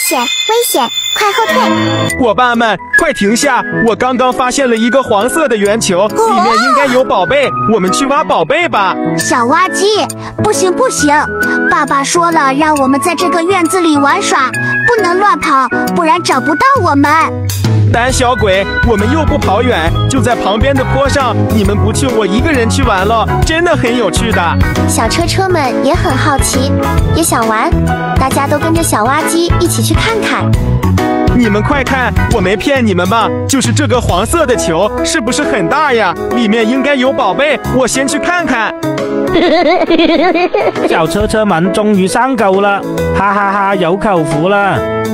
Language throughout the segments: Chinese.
险，危险，快后退！ 伙伴们，快停下！我刚刚发现了一个黄色的圆球，里面应该有宝贝，我们去挖宝贝吧。 小挖机，不行不行，爸爸说了，让我们在这个院子里玩耍，不能乱跑，不然找不到我们。 胆小鬼，我们又不跑远，就在旁边的坡上，你们不去，我一个人去玩了，真的很有趣的。 小车车们也很好奇，也想玩，大家都跟着小挖机一起去看看。 你们快看，我没骗你们吧？就是这个黄色的球，是不是很大呀？里面应该有宝贝，我先去看看。 小车车们终于上钩了，哈哈哈，有口福了。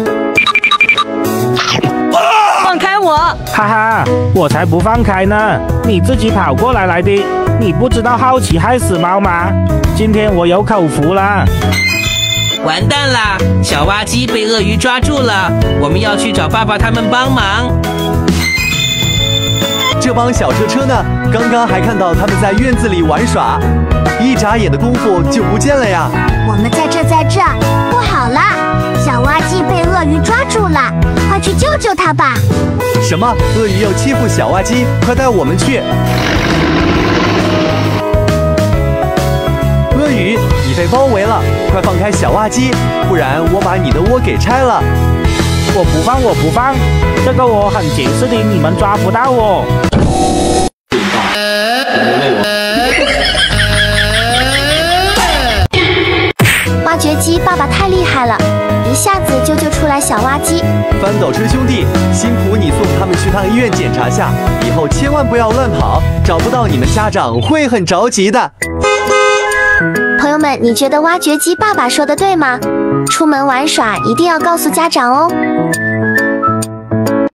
放开我！ 哈哈，我才不放开呢！你自己跑过来的，你不知道好奇害死猫吗？今天我有口福了。 完蛋啦！小挖机被鳄鱼抓住了，我们要去找爸爸他们帮忙。 这帮小车车呢，刚刚还看到他们在院子里玩耍，一眨眼的功夫就不见了呀。 我们在这，不好了，小挖机被鳄鱼抓住了，快去救救他吧！ 什么？鳄鱼要欺负小挖机？快带我们去！鳄鱼，你被包围了，快放开小挖机，不然我把你的窝给拆了。 我不放，这个我很结实的，你们抓不到我。 挖掘机爸爸太厉害了，一下子就救出来小挖机。 翻斗车兄弟，辛苦你送他们去趟医院检查下，以后千万不要乱跑，找不到你们家长会很着急的。 朋友们，你觉得挖掘机爸爸说的对吗？出门玩耍一定要告诉家长哦。